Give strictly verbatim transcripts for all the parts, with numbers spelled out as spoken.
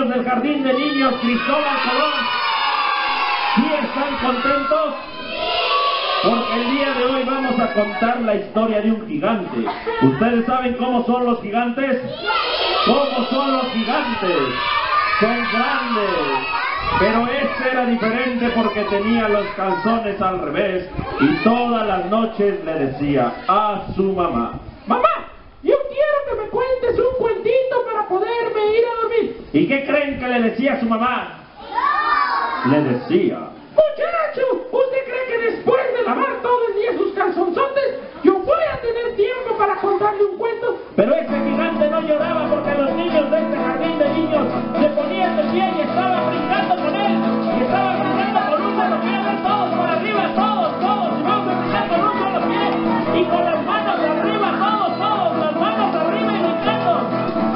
niños del Jardín de Niños Cristóbal Colón, ¿sí están contentos? Porque el día de hoy vamos a contar la historia de un gigante. ¿Ustedes saben cómo son los gigantes? ¿Cómo son los gigantes? Son grandes. Pero este era diferente porque tenía los calzones al revés y todas las noches le decía a su mamá: ¡Mamá! Yo quiero que me cuentes un cuentito para poderme ir a dormir. ¿Y qué creen que le decía a su mamá? ¡No! Le decía: muchacho, ¿usted cree que después de lavar todo el día sus calzonzotes, yo voy a tener tiempo para contarle un cuento? Pero ese gigante no lloraba porque los niños de este jardín de niños se ponían de pie y estaban brincando con él. Y estaban brincando con un solo pie, todos por arriba, todos, todos. Y vamos a brincar con un solo pie y con las manos arriba, todos, todos, las manos arriba y brincando.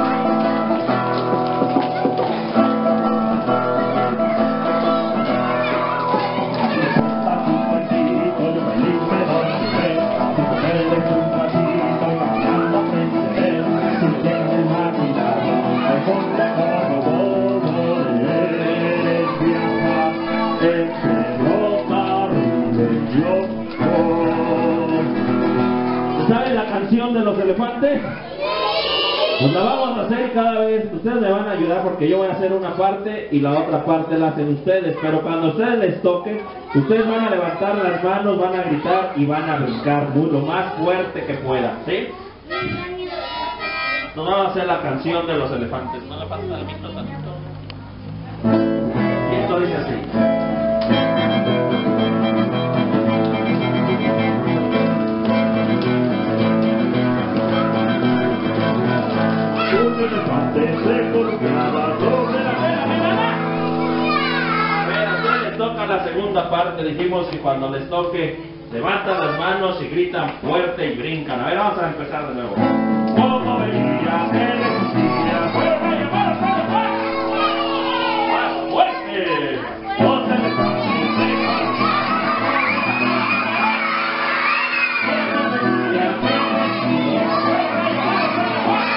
¿Saben la canción de los elefantes? Pues la vamos a hacer cada vez. Ustedes me van a ayudar porque yo voy a hacer una parte y la otra parte la hacen ustedes. Pero cuando a ustedes les toque, ustedes van a levantar las manos, van a gritar y van a brincar muy lo más fuerte que puedan, ¿sí? Nos vamos a hacer la canción de los elefantes. ¿No la pasas al micro tantito? Y esto dice así. Un elefante se colocaba sobre la mesa. A ver, a ustedes les toca la segunda parte. Dijimos que cuando les toque, levantan las manos y gritan fuerte y brincan. A ver, vamos a empezar de nuevo. Como veía, él existía. ¡Fuerte y más, más, más! ¡Más fuerte! Los elefantes se colgaban. Como veía, él existía. ¡Fuerte y más, más, más!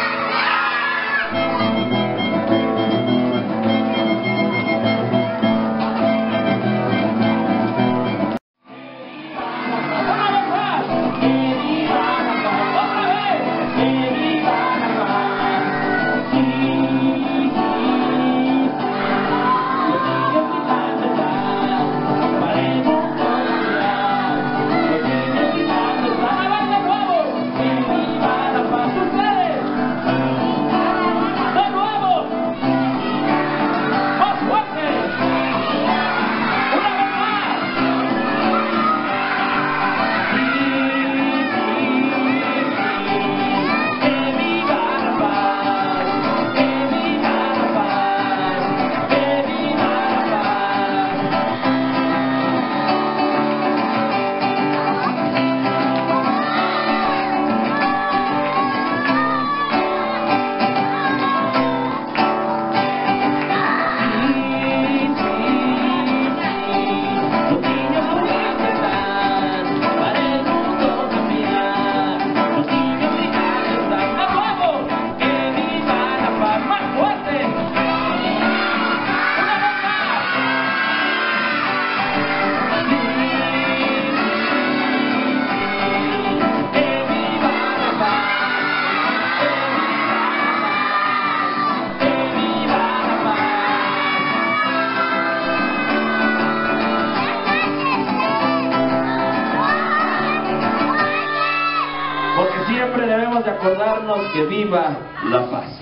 Porque siempre debemos de acordarnos que viva la paz.